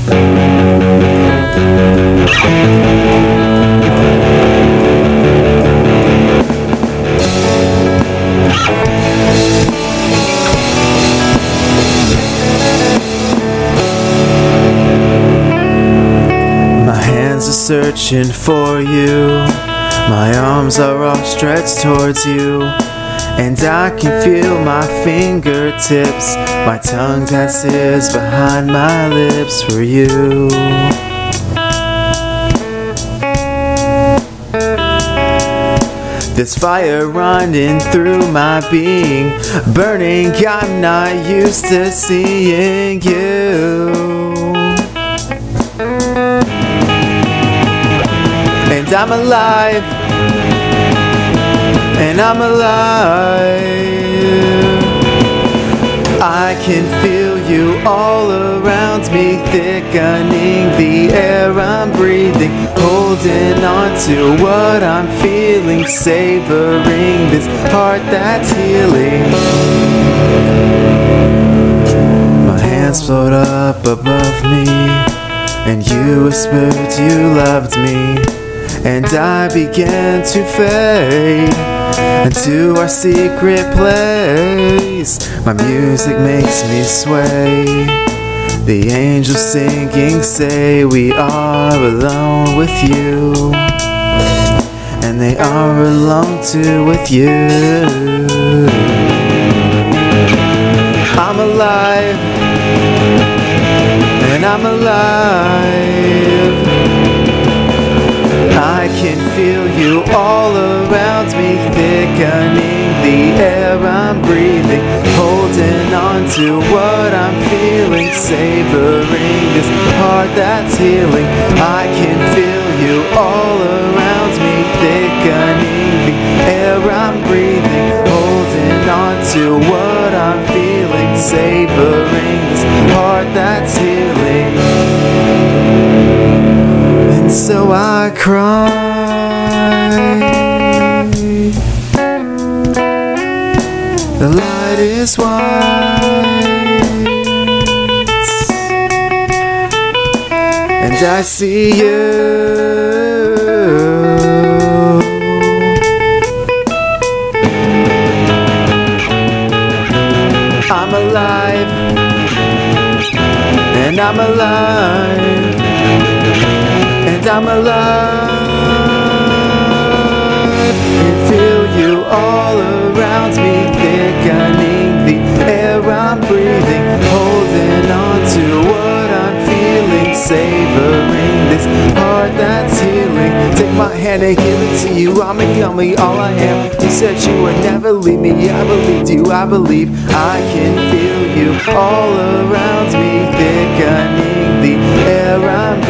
My hands are searching for you, my arms are all stretched towards you, and I can feel my fingertips, my tongue dances behind my lips for you. This fire running through my being, burning, I'm not used to seeing you. And I'm alive, and I'm alive. I can feel you all around me, thickening the air I'm breathing, holding on to what I'm feeling, savoring this heart that's healing. My hands float up above me, and you whispered you loved me, and I began to fade into our secret place. My music makes me sway. The angels singing say we are alone with you, and they are alone too with you. I'm alive, and I'm alive. I can feel you all around me, thickening the air I'm breathing, holding on to what I'm feeling, savoring this heart that's healing. I can feel you all around me, thickening the air I'm breathing, holding on to what I'm feeling, savoring this heart that's healing. And so I cry. The light is white, and I see you. I'm alive, and I'm alive, and I'm alive. And feel you all around me, thickening the air I'm breathing, holding on to what I'm feeling, savoring this heart that's healing. Take my hand and give it to you, I'm becoming all I am. You said you would never leave me, I believed you, I believe. I can feel you all around me, thickening the air I'm